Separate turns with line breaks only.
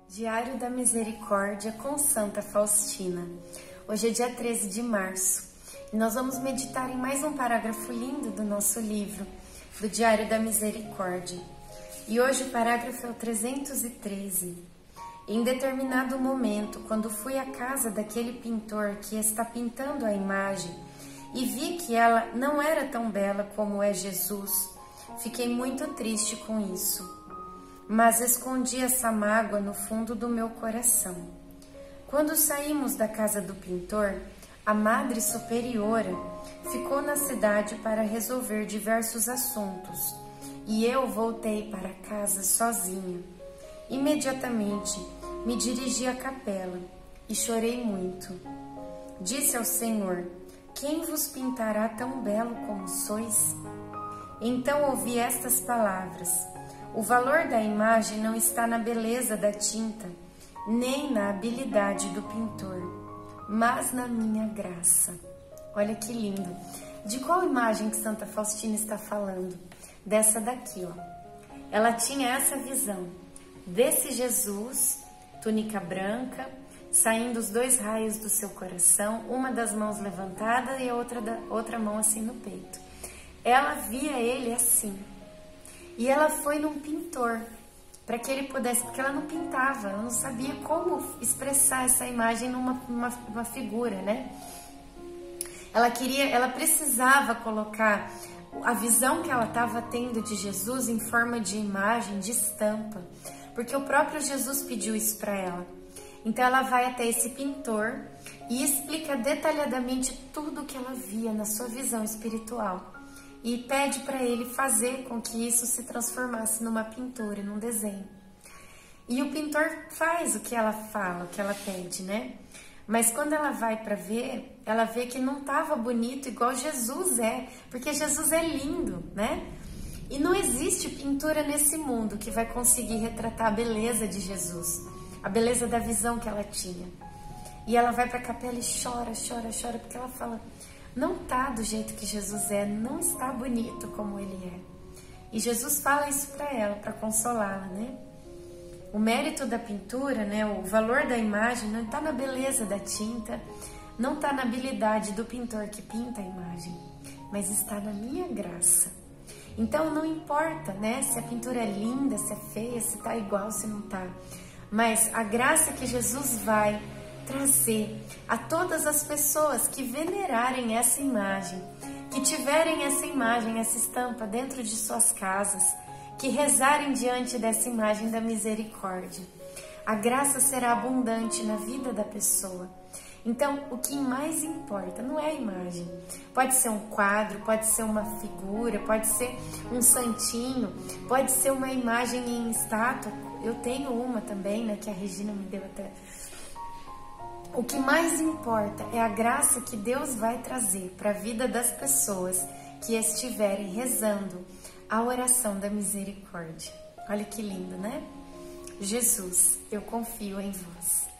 Diário da Misericórdia com Santa Faustina. Hoje é dia 13 de março e nós vamos meditar em mais um parágrafo lindo do nosso livro, do Diário da Misericórdia. E hoje o parágrafo é o 313. Em determinado momento, quando fui à casa daquele pintor que está pintando a imagem e vi que ela não era tão bela como é Jesus, fiquei muito triste com isso. Mas escondi essa mágoa no fundo do meu coração. Quando saímos da casa do pintor, a Madre Superiora ficou na cidade para resolver diversos assuntos e eu voltei para casa sozinha. Imediatamente me dirigi à capela e chorei muito. Disse ao Senhor: quem vos pintará tão belo como sois? Então ouvi estas palavras: o valor da imagem não está na beleza da tinta, nem na habilidade do pintor, mas na minha graça. Olha que lindo! De qual imagem que Santa Faustina está falando? Dessa daqui, ó. Ela tinha essa visão desse Jesus, túnica branca, saindo os dois raios do seu coração, uma das mãos levantada e a outra mão assim no peito. Ela via ele assim. E ela foi num pintor, para que ele pudesse, porque ela não pintava, ela não sabia como expressar essa imagem numa figura, né? Ela precisava colocar a visão que ela estava tendo de Jesus em forma de imagem, de estampa, porque o próprio Jesus pediu isso para ela. Então ela vai até esse pintor e explica detalhadamente tudo o que ela via na sua visão espiritual. E pede para ele fazer com que isso se transformasse numa pintura, num desenho. E o pintor faz o que ela fala, o que ela pede, né? Mas quando ela vai para ver, ela vê que não estava bonito igual Jesus é, porque Jesus é lindo, né? E não existe pintura nesse mundo que vai conseguir retratar a beleza de Jesus, a beleza da visão que ela tinha. E ela vai para a capela e chora, chora, chora, porque ela fala: não tá do jeito que Jesus é, não está bonito como ele é. E Jesus fala isso para ela, para consolá-la, né? O mérito da pintura, né, o valor da imagem não está na beleza da tinta, não está na habilidade do pintor que pinta a imagem, mas está na minha graça. Então não importa, né, se a pintura é linda, se é feia, se está igual, se não está. Mas a graça que Jesus vai trazer a todas as pessoas que venerarem essa imagem, que tiverem essa imagem, essa estampa dentro de suas casas, que rezarem diante dessa imagem da misericórdia. A graça será abundante na vida da pessoa. Então, o que mais importa não é a imagem. Pode ser um quadro, pode ser uma figura, pode ser um santinho, pode ser uma imagem em estátua. Eu tenho uma também, né, que a Regina me deu até. O que mais importa é a graça que Deus vai trazer para a vida das pessoas que estiverem rezando a oração da misericórdia. Olha que lindo, né? Jesus, eu confio em vós.